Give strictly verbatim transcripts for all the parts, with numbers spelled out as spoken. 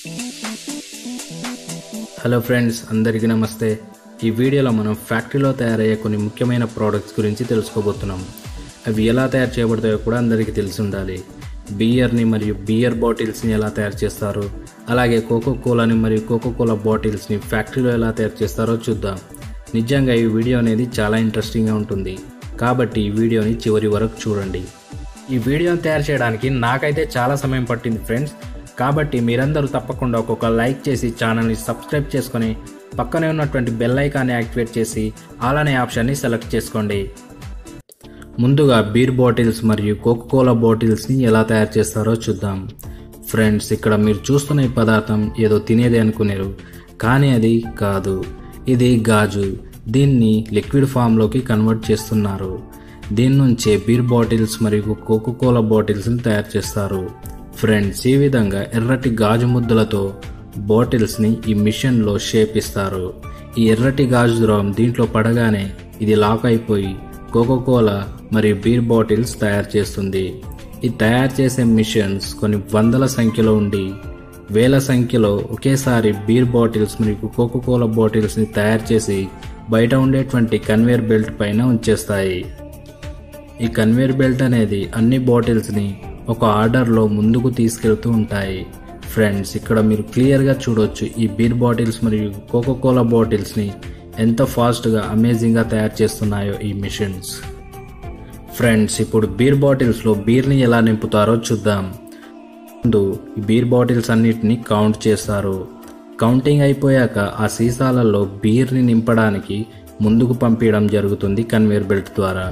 Hello friends, అందరికీ నమస్తే. ఈ వీడియోలో మనం ఫ్యాక్టరీలో తయారయ్యే కొన్ని ముఖ్యమైన ప్రోడక్ట్స్ గురించి తెలుసుకోబోతున్నాం. అవి ఎలా తయారు చేయబడతాయో కూడా అందరికీ తెలిసి ఉండాలి. బియర్ని మరియు బియర్ బాటిల్స్ని ఎలా తయారు చేస్తారు, అలాగే కోకోకోలాని మరియు కోకోకోలా బాటిల్స్ని ఫ్యాక్టరీలో ఎలా తయారు చేస్తారో చూద్దాం. నిజంగా ఈ వీడియో అనేది చాలా ఇంట్రెస్టింగ్గా ఉంటుంది, కాబట్టి ఈ వీడియోని చివరి వరకు చూడండి. ఈ వీడియోని తయారు చేయడానికి నాకైతే చాలా సమయం పట్టింది ఫ్రెండ్స్. కాబట్టి మీరందరూ తప్పకుండా ఒక్కొక్క లైక్ చేసి ఛానల్ని సబ్స్క్రైబ్ చేసుకొని పక్కనే ఉన్నటువంటి బెల్ ఐకాన్ని యాక్టివేట్ చేసి ఆల్ అనే ఆప్షన్ని సెలెక్ట్ చేసుకోండి. ముందుగా బీర్ బాటిల్స్ మరియు కోకోకోలా బాటిల్స్ని ఎలా తయారు చేస్తారో చూద్దాం. ఫ్రెండ్స్, ఇక్కడ మీరు చూస్తున్న ఈ పదార్థం ఏదో తినేది అనుకునేరు, కానీ అది కాదు. ఇది గాజు. దీన్ని లిక్విడ్ ఫామ్లోకి కన్వర్ట్ చేస్తున్నారు. దీని నుంచే బీర్ బాటిల్స్ మరియు కోకోకోలా బాటిల్స్ని తయారు చేస్తారు. ఫ్రెండ్స్, ఈ విధంగా ఎర్రటి గాజు ముద్దలతో బాటిల్స్ని ఈ మిషన్లో షేప్ ఇస్తారు. ఈ ఎర్రటి గాజు ద్రవం దీంట్లో పడగానే ఇది లాక్ అయిపోయి కోకోకోలా మరియు బీర్ బాటిల్స్ తయారు చేస్తుంది. ఈ తయారు చేసే మిషన్స్ కొన్ని వందల సంఖ్యలో ఉండి వేల సంఖ్యలో ఒకేసారి బీర్ బాటిల్స్ మరియు కోకోకోలా బాటిల్స్ని తయారు చేసి బయట ఉండేటువంటి కన్వేయర్ బెల్ట్ పైన ఉంచేస్తాయి. ఈ కన్వేయర్ బెల్ట్ అనేది అన్ని బాటిల్స్ని ఒక ఆర్డర్లో ముందుకు తీసుకెళ్తూ ఉంటాయి. ఫ్రెండ్స్, ఇక్కడ మీరు క్లియర్గా చూడొచ్చు ఈ బీర్ బాటిల్స్ మరియు కోకోకోలా బాటిల్స్ని ఎంత ఫాస్ట్గా అమేజింగ్గా తయారు చేస్తున్నాయో ఈ మిషన్స్. ఫ్రెండ్స్, ఇప్పుడు బీర్ బాటిల్స్లో బీర్ని ఎలా నింపుతారో చూద్దాం. ముందు ఈ బీర్ బాటిల్స్ అన్నిటిని కౌంట్ చేస్తారు. కౌంటింగ్ అయిపోయాక ఆ సీసాలలో బీర్ని నింపడానికి ముందుకు పంపించడం జరుగుతుంది కన్వేయర్ బెల్ట్ ద్వారా.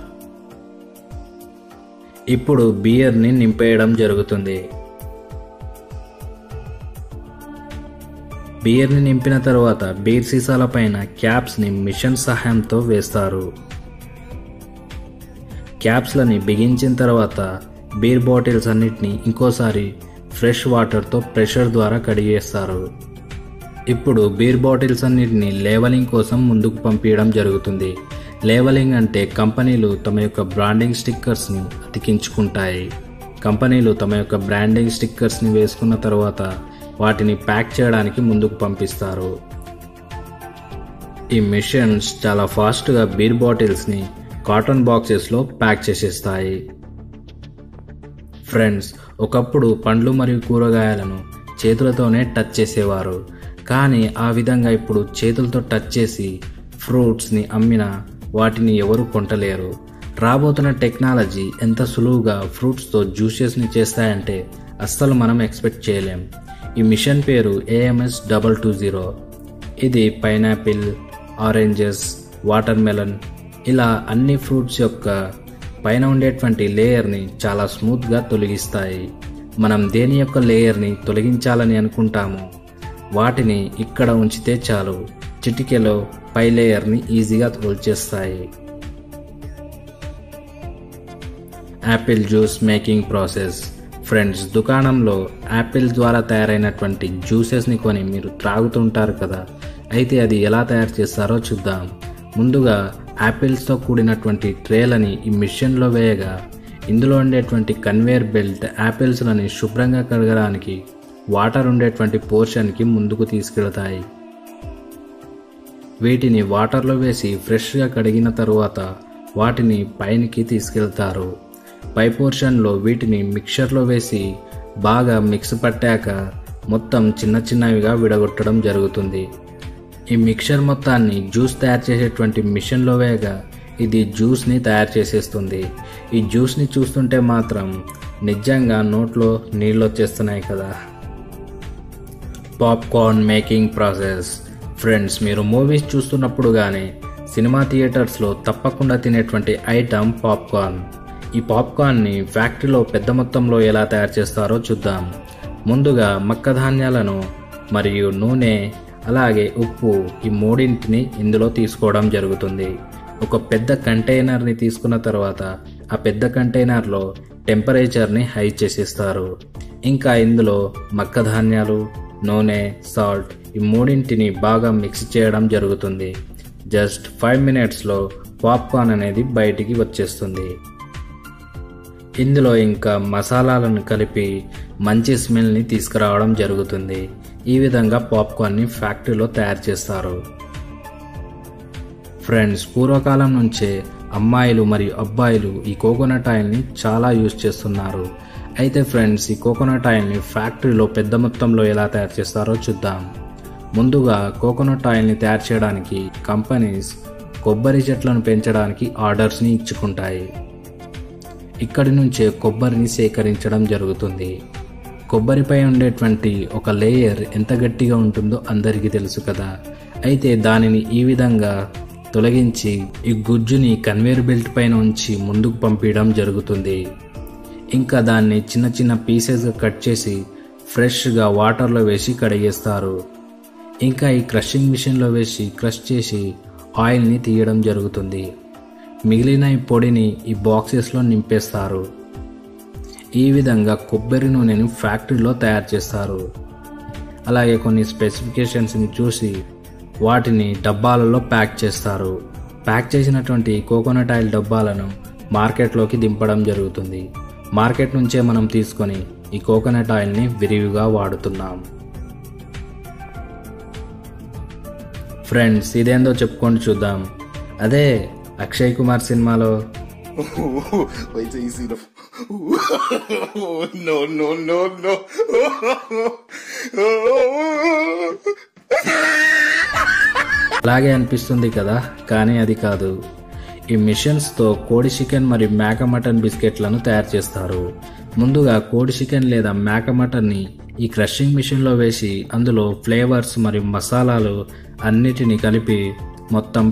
ఇప్పుడు బియర్ని నింపేయడం జరుగుతుంది. బియర్ని నింపిన తర్వాత బీర్ సీసాల పైన క్యాప్స్ని మిషన్ సహాయంతో వేస్తారు. క్యాప్స్లని బిగించిన తర్వాత బీర్ బాటిల్స్ అన్నిటిని ఇంకోసారి ఫ్రెష్ వాటర్తో ప్రెషర్ ద్వారా కడిగేస్తారు. ఇప్పుడు బీర్ బాటిల్స్ అన్నిటిని లేవలింగ్ కోసం ముందుకు పంపించడం జరుగుతుంది. లేవలింగ్ అంటే కంపెనీలు తమ యొక్క బ్రాండింగ్ స్టిక్కర్స్ని అతికించుకుంటాయి. కంపెనీలు తమ యొక్క బ్రాండింగ్ స్టిక్కర్స్ని వేసుకున్న తర్వాత వాటిని ప్యాక్ చేయడానికి ముందుకు పంపిస్తారు. ఈ మిషన్స్ చాలా ఫాస్ట్గా బీర్ బాటిల్స్ని కాటన్ బాక్సెస్లో ప్యాక్ చేసేస్తాయి. ఫ్రెండ్స్, ఒకప్పుడు పండ్లు మరియు కూరగాయలను చేతులతోనే టచ్ చేసేవారు, కానీ ఆ విధంగా ఇప్పుడు చేతులతో టచ్ చేసి ఫ్రూట్స్ని అమ్మినా వాటిని ఎవరు కొంటలేరు. రాబోతున్న టెక్నాలజీ ఎంత సులువుగా ఫ్రూట్స్తో జ్యూసెస్ని చేస్తాయంటే అస్సలు మనం ఎక్స్పెక్ట్ చేయలేం. ఈ మిషన్ పేరు ఏఎంఎస్ డబల్ టూ జీరో. ఇది పైనాపిల్, ఆరెంజెస్, వాటర్ మెలన్ ఇలా అన్ని ఫ్రూట్స్ యొక్క పైన ఉండేటువంటి లేయర్ని చాలా స్మూత్గా తొలగిస్తాయి. మనం దేని యొక్క లేయర్ని తొలగించాలని అనుకుంటామో వాటిని ఇక్కడ ఉంచితే చాలు, చిటికెలో పై లేయర్ని ఈజీగా తోల్చేస్తాయి. Apple juice making process. Friends, దుకాణంలో యాపిల్ ద్వారా తయారైనటువంటి జ్యూసెస్ని కొని మీరు త్రాగుతుంటారు కదా, అయితే అది ఎలా తయారు చేస్తారో చూద్దాం. ముందుగా యాపిల్స్తో కూడినటువంటి ట్రేలని ఈ మిషన్లో వేయగా ఇందులో ఉండేటువంటి కన్వేయర్ బెల్ట్ యాపిల్స్లని శుభ్రంగా కడగడానికి వాటర్ ఉండేటువంటి పోర్షన్కి ముందుకు తీసుకెళ్తాయి. వీటిని వాటర్లో వేసి ఫ్రెష్గా కడిగిన తరువాత వాటిని పైనకి తీసుకెళ్తారు. పై పోర్షన్లో వీటిని మిక్చర్లో వేసి బాగా మిక్స్ పట్టాక మొత్తం చిన్న చిన్నవిగా విడగొట్టడం జరుగుతుంది. ఈ మిక్చర్ మొత్తాన్ని జ్యూస్ తయారు చేసేటువంటి మిషన్లో వేయగా ఇది జ్యూస్ని తయారు చేసేస్తుంది. ఈ జ్యూస్ని చూస్తుంటే మాత్రం నిజంగా నోట్లో నీళ్ళు వచ్చేస్తున్నాయి కదా. Popcorn making process. ఫ్రెండ్స్, మీరు మూవీస్ చూస్తున్నప్పుడు కానీ సినిమా థియేటర్స్లో తప్పకుండా తినేటువంటి ఐటమ్ పాప్కార్న్. ఈ పాప్కార్న్ని ఫ్యాక్టరీలో పెద్ద మొత్తంలో ఎలా తయారు చేస్తారో చూద్దాం. ముందుగా మక్కధాన్యాలను మరియు నూనె అలాగే ఉప్పు ఈ మూడింటిని ఇందులో తీసుకోవడం జరుగుతుంది. ఒక పెద్ద కంటైనర్ని తీసుకున్న తర్వాత ఆ పెద్ద కంటైనర్లో టెంపరేచర్ని హై చేసేస్తారు. ఇంకా ఇందులో మక్కధాన్యాలు, నూనె, సాల్ట్ ఈ మూడింటిని బాగా మిక్స్ చేయడం జరుగుతుంది. జస్ట్ ఫైవ్ మినిట్స్లో పాప్కార్న్ అనేది బయటికి వచ్చేస్తుంది. ఇందులో ఇంకా మసాలాలను కలిపి మంచి స్మెల్ని తీసుకురావడం జరుగుతుంది. ఈ విధంగా పాప్కార్న్ని ఫ్యాక్టరీలో తయారు చేస్తారు. ఫ్రెండ్స్, పూర్వకాలం నుంచే అమ్మాయిలు మరియు అబ్బాయిలు ఈ కోకోనట్ ఆయిల్ని చాలా యూజ్ చేస్తున్నారు. అయితే ఫ్రెండ్స్, ఈ కోకోనట్ ఆయిల్ని ఫ్యాక్టరీలో పెద్ద మొత్తంలో ఎలా తయారు చేస్తారో చూద్దాం. ముందుగా కోకోనట్ ఆయిల్ని తయారు చేయడానికి కంపెనీస్ కొబ్బరి చెట్లను పెంచడానికి ఆర్డర్స్ని ఇచ్చుకుంటాయి. ఇక్కడి నుంచే కొబ్బరిని సేకరించడం జరుగుతుంది. కొబ్బరిపై ఉండేటువంటి ఒక లేయర్ ఎంత గట్టిగా ఉంటుందో అందరికీ తెలుసు కదా. అయితే దానిని ఈ విధంగా తొలగించి ఈ గుజ్జుని కన్వేయర్ బెల్ట్ పైన ఉంచి ముందుకు పంపించడం జరుగుతుంది. ఇంకా దాన్ని చిన్న చిన్న పీసెస్గా కట్ చేసి ఫ్రెష్గా వాటర్లో వేసి కడిగేస్తారు. ఇంకా ఈ క్రషింగ్ మిషన్లో వేసి క్రష్ చేసి ఆయిల్ని తీయడం జరుగుతుంది. మిగిలిన ఈ పొడిని ఈ బాక్సెస్లో నింపేస్తారు. ఈ విధంగా కొబ్బరి నూనెను ఫ్యాక్టరీలో తయారు చేస్తారు. అలాగే కొన్ని స్పెసిఫికేషన్స్ని చూసి వాటిని డబ్బాలలో ప్యాక్ చేస్తారు. ప్యాక్ చేసినటువంటి కోకోనట్ ఆయిల్ డబ్బాలను మార్కెట్లోకి దింపడం జరుగుతుంది. మార్కెట్ నుంచే మనం తీసుకొని ఈ కోకోనట్ ఆయిల్ని విరివిగా వాడుతున్నాం. ఫ్రెండ్స్, ఇదేందో చెప్పుకొని చూద్దాం. అదే అక్షయ్ కుమార్ సినిమాలో అలాగే అనిపిస్తుంది కదా, కానీ అది కాదు. ఈ మిషన్స్తో కోడి చికెన్ మరియు మేక మటన్ బిస్కెట్లను తయారు చేస్తారు. ముందుగా కోడి చికెన్ లేదా మేక మటన్ని ఈ క్రషింగ్ మిషన్లో వేసి అందులో ఫ్లేవర్స్ మరియు మసాలాలు అన్నిటిని కలిపి మొత్తం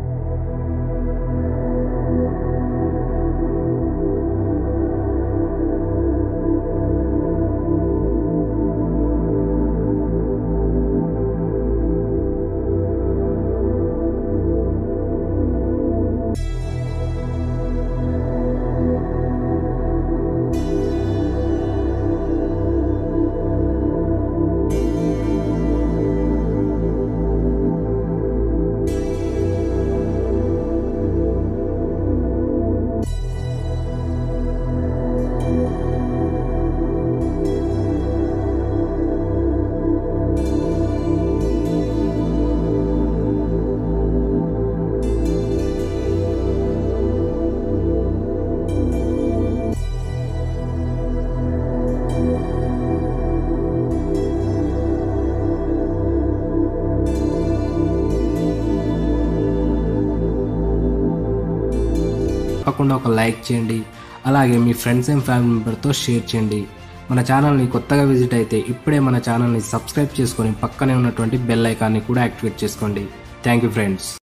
తప్పకుండా ఒక లైక్ చేయండి. అలాగే మీ ఫ్రెండ్స్ అండ్ ఫ్యామిలీ మెంబర్తో షేర్ చేయండి. మన ఛానల్ని కొత్తగా విజిట్ అయితే ఇప్పుడే మన ఛానల్ని సబ్స్క్రైబ్ చేసుకొని పక్కనే ఉన్నటువంటి బెల్ ఐకాన్ని కూడా యాక్టివేట్ చేసుకోండి. Thank you friends.